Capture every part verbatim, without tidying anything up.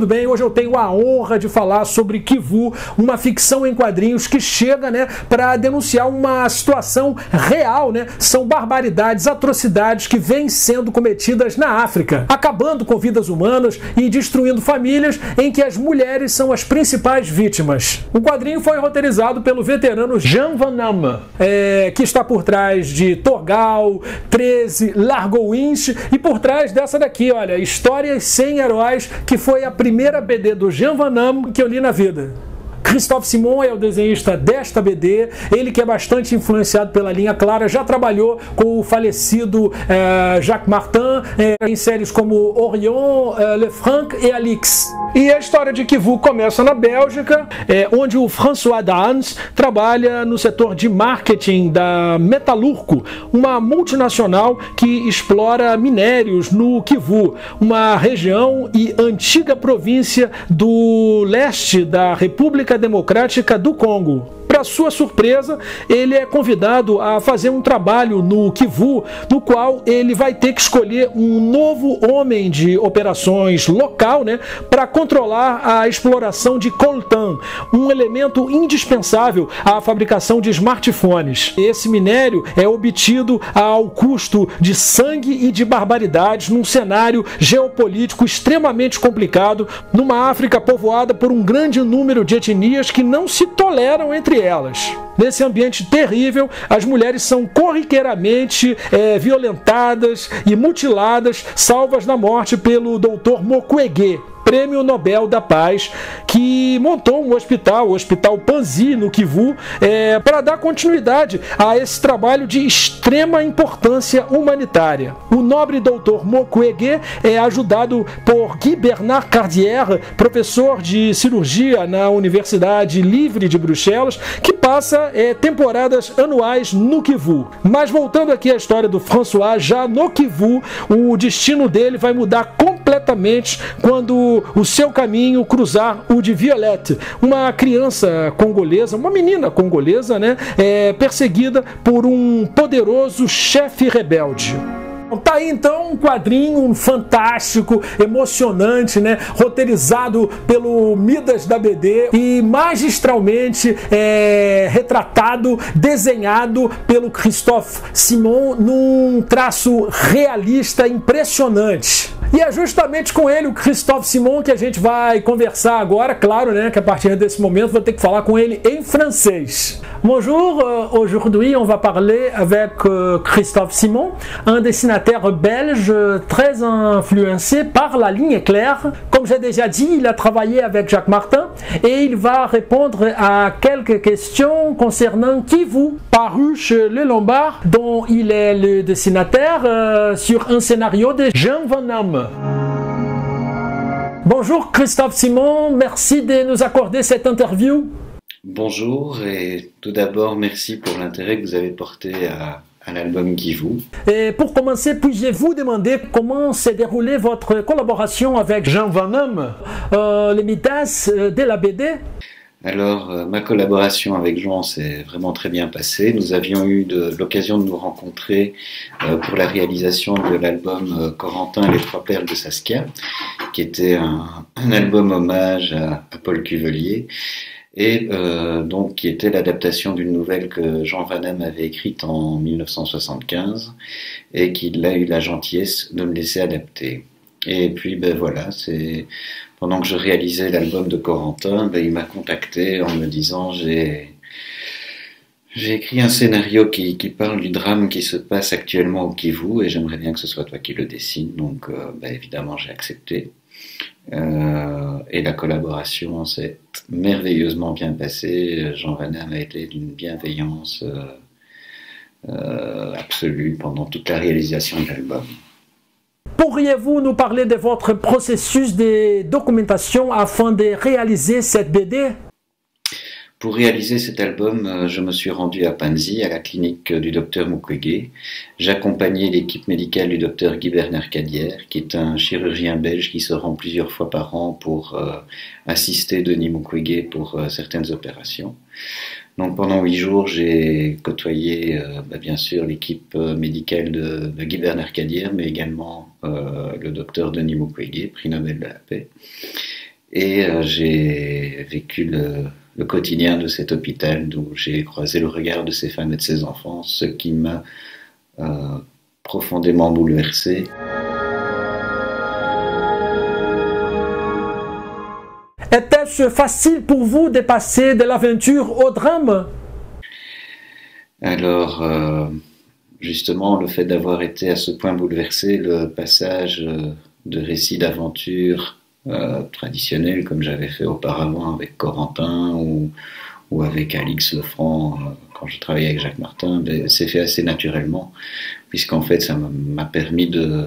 tudo bem? Hoje eu tenho a honra de falar sobre Kivu, uma ficção em quadrinhos que chega, né, para denunciar uma situação real, né? São barbaridades, atrocidades que vêm sendo cometidas na África, acabando com vidas humanas e destruindo famílias em que as mulheres são as principais vítimas. O quadrinho foi roteirizado pelo veterano Jean Van Damme, é, que está por trás de Torgal, treze, Largo Winch e por trás dessa daqui, olha, Histórias Sem Heróis, que foi a primeira B D do Jean Van Damme que eu li na vida. Christophe Simon é o desenhista desta B D, ele que é bastante influenciado pela linha clara, já trabalhou com o falecido eh, Jacques Martin eh, em séries como Orion, eh, Le Franc e Alix. E a história de Kivu começa na Bélgica, eh, onde o François Dans trabalha no setor de marketing da Metalurco, uma multinacional que explora minérios no Kivu, uma região e antiga província do leste da República Democrática do Congo. Para sua surpresa, ele é convidado a fazer um trabalho no Kivu, no qual ele vai ter que escolher um novo homem de operações local, né, para controlar a exploração de coltan, um elemento indispensável à fabricação de smartphones. Esse minério é obtido ao custo de sangue e de barbaridades num cenário geopolítico extremamente complicado, numa África povoada por um grande número de etnias que não se toleram entre elas. Nesse ambiente terrível, as mulheres são corriqueiramente é, violentadas e mutiladas, salvas da morte pelo doutor Mukwege, Prêmio Nobel da Paz, que montou um hospital, o Hospital Panzi, no Kivu, é, para dar continuidade a esse trabalho de extrema importância humanitária. O nobre doutor Mukwege é ajudado por Guy Bernard Cardier, professor de cirurgia na Universidade Livre de Bruxelas, que passa é, temporadas anuais no Kivu. Mas voltando aqui à história do François, já no Kivu, o destino dele vai mudar completamente quando o seu caminho cruzar o de Violette, uma criança congolesa, uma menina congolesa, né, é, perseguida por um poderoso chefe rebelde. Tá aí então um quadrinho fantástico, emocionante, né? Roteirizado pelo Midas da B D e magistralmente é, retratado, desenhado pelo Christophe Simon num traço realista impressionante. E é justamente com ele, o Christophe Simon, que a gente vai conversar agora, claro, né, que a partir desse momento vou ter que falar com ele em francês. Bonjour, euh, aujourd'hui on va parler avec euh, Christophe Simon, un dessinateur belge très influencé par la ligne claire. Comme j'ai déjà dit, il a travaillé avec Jacques Martin et il va répondre à quelques questions concernant Kivu, paru chez Le Lombard, dont il est le dessinateur euh, sur un scénario de Jean Van Damme. Bonjour Christophe Simon, merci de nous accorder cette interview. Bonjour et tout d'abord merci pour l'intérêt que vous avez porté à, à l'album Kivu. Et pour commencer, puis-je vous demander comment s'est déroulée votre collaboration avec Jean Van Damme, euh, les Midas de la B D? Alors, euh, ma collaboration avec Jean s'est vraiment très bien passée. Nous avions eu de, l'occasion de nous rencontrer euh, pour la réalisation de l'album euh, Corentin et les trois perles de Saskia, qui était un, un album hommage à, à Paul Cuvelier, et euh, donc qui était l'adaptation d'une nouvelle que Jean Van Damme avait écrite en mille neuf cent soixante-quinze et qu'il a eu la gentillesse de me laisser adapter. Et puis ben voilà, c'est pendant que je réalisais l'album de Corentin, ben, il m'a contacté en me disant j'ai j'ai écrit un scénario qui, qui parle du drame qui se passe actuellement au Kivu et j'aimerais bien que ce soit toi qui le dessine. Donc euh, ben, évidemment j'ai accepté. Euh, et la collaboration s'est merveilleusement bien passée. Jean Van Damme a été d'une bienveillance euh, euh, absolue pendant toute la réalisation de l'album. Pourriez-vous nous parler de votre processus de documentation afin de réaliser cette B D? Pour réaliser cet album, je me suis rendu à Panzi, à la clinique du docteur Mukwege. J'accompagnais l'équipe médicale du docteur Guy Bernard Cadière, qui est un chirurgien belge qui se rend plusieurs fois par an pour euh, assister Denis Mukwege pour euh, certaines opérations. Donc pendant huit jours, j'ai côtoyé euh, bah, bien sûr l'équipe médicale de, de Guy Bernard Cadière, mais également euh, le docteur Denis Mukwege, prix Nobel de la paix. Et euh, j'ai vécu le, le quotidien de cet hôpital, d'où j'ai croisé le regard de ces femmes et de ces enfants, ce qui m'a euh, profondément bouleversé. Était-ce facile pour vous de passer de l'aventure au drame? Alors, euh, justement, le fait d'avoir été à ce point bouleversé, le passage euh, de récits d'aventure euh, traditionnels, comme j'avais fait auparavant avec Corentin ou, ou avec Alix Lefranc, euh, quand je travaillais avec Jacques Martin, s'est fait assez naturellement, puisqu'en fait, ça m'a permis de,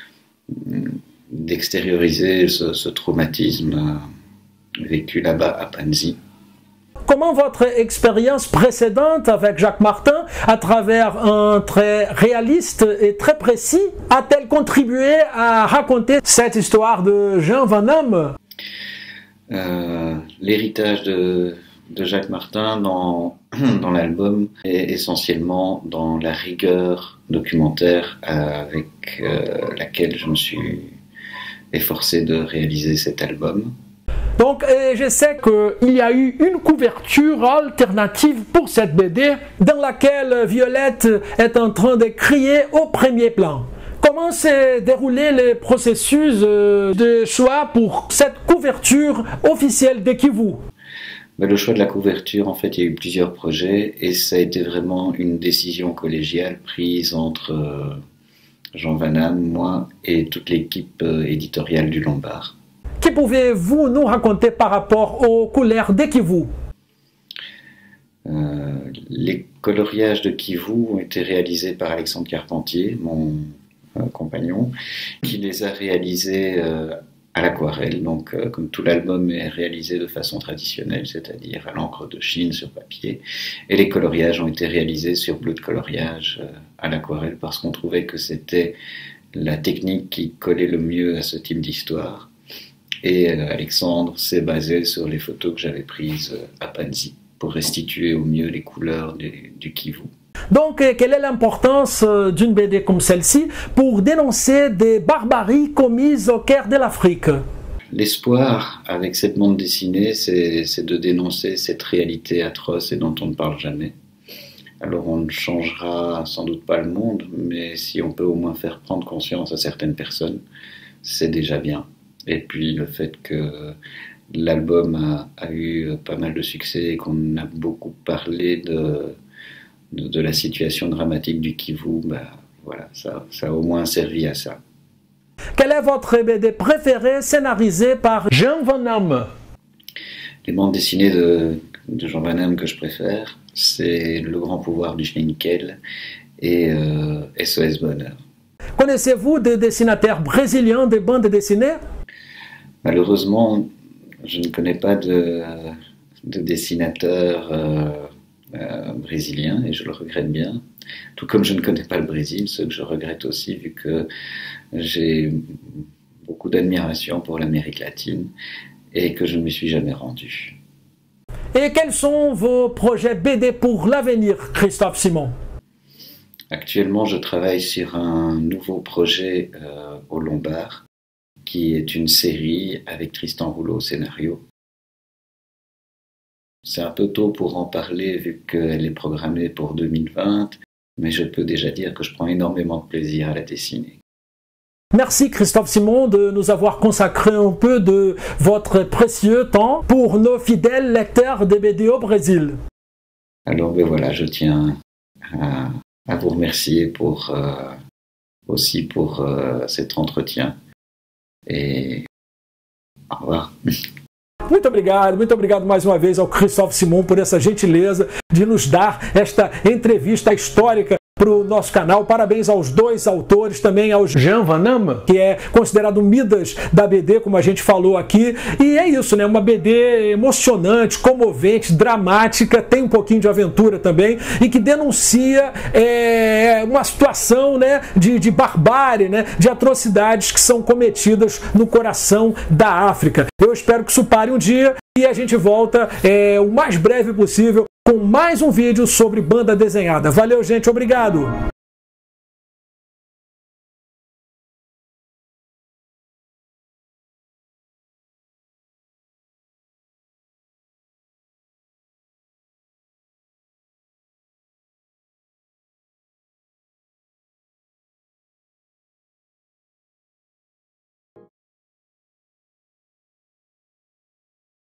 d'extérioriser ce, ce traumatisme euh, vécu là-bas à Panzi. Comment votre expérience précédente avec Jacques Martin, à travers un trait réaliste et très précis, a-t-elle contribué à raconter cette histoire de Jean Van Damme? euh, L'héritage de, de Jacques Martin dans, dans l'album est essentiellement dans la rigueur documentaire avec euh, laquelle je me suis efforcé de réaliser cet album. Donc, et je sais qu'il y a eu une couverture alternative pour cette B D dans laquelle Violette est en train de crier au premier plan. Comment s'est déroulé le processus de choix pour cette couverture officielle de Kivu? Le choix de la couverture, en fait, il y a eu plusieurs projets et ça a été vraiment une décision collégiale prise entre Jean Van Damme, moi et toute l'équipe éditoriale du Lombard. Que pouvez-vous nous raconter par rapport aux couleurs de Kivu? euh, Les coloriages de Kivu ont été réalisés par Alexandre Carpentier, mon euh, compagnon, qui les a réalisés euh, à l'aquarelle. Donc, euh, comme tout l'album est réalisé de façon traditionnelle, c'est-à-dire à, à l'encre de Chine sur papier, et les coloriages ont été réalisés sur bleu de coloriage euh, à l'aquarelle parce qu'on trouvait que c'était la technique qui collait le mieux à ce type d'histoire. Et euh, Alexandre s'est basé sur les photos que j'avais prises euh, à Panzi pour restituer au mieux les couleurs du, du Kivu. Donc, quelle est l'importance d'une B D comme celle-ci pour dénoncer des barbaries commises au cœur de l'Afrique? L'espoir avec cette bande dessinée, c'est de dénoncer cette réalité atroce et dont on ne parle jamais. Alors on ne changera sans doute pas le monde, mais si on peut au moins faire prendre conscience à certaines personnes, c'est déjà bien. Et puis le fait que l'album a, a eu pas mal de succès et qu'on a beaucoup parlé de, de, de la situation dramatique du Kivu, bah, voilà, ça, ça a au moins servi à ça. Quelle est votre B D préférée scénarisée par Jean Van Damme? Les bandes dessinées de, de Jean Van Damme que je préfère, c'est Le Grand Pouvoir du Schneinickel et euh, S O S Bonheur. Connaissez-vous des dessinateurs brésiliens de bandes dessinées? Malheureusement, je ne connais pas de, de dessinateur euh, euh, brésilien et je le regrette bien. Tout comme je ne connais pas le Brésil, ce que je regrette aussi vu que j'ai beaucoup d'admiration pour l'Amérique latine et que je ne m'y suis jamais rendu. Et quels sont vos projets B D pour l'avenir, Christophe Simon? Actuellement, je travaille sur un nouveau projet euh, au Lombard, qui est une série avec Tristan Rouleau au scénario. C'est un peu tôt pour en parler vu qu'elle est programmée pour deux mille vingt, mais je peux déjà dire que je prends énormément de plaisir à la dessiner. Merci Christophe Simon de nous avoir consacré un peu de votre précieux temps pour nos fidèles lecteurs de B D au Brésil. Alors ben voilà, je tiens à, à vous remercier pour, euh, aussi pour euh, cet entretien. E au revoir. Muito obrigado, muito obrigado mais uma vez ao Christophe Simon por essa gentileza de nos dar esta entrevista histórica para o nosso canal. Parabéns aos dois autores, também ao Jean Van Damme, que é considerado o Midas da B D, como a gente falou aqui. E é isso, né? Uma B D emocionante, comovente, dramática, tem um pouquinho de aventura também, e que denuncia é, uma situação, né, de, de barbárie, né, de atrocidades que são cometidas no coração da África. Eu espero que isso pare um dia e a gente volta é, o mais breve possível com mais um vídeo sobre banda desenhada. Valeu, gente. Obrigado.